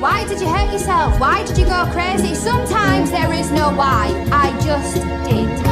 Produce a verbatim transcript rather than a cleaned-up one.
Why did you hurt yourself? Why did you go crazy? Sometimes there is no why. I just did.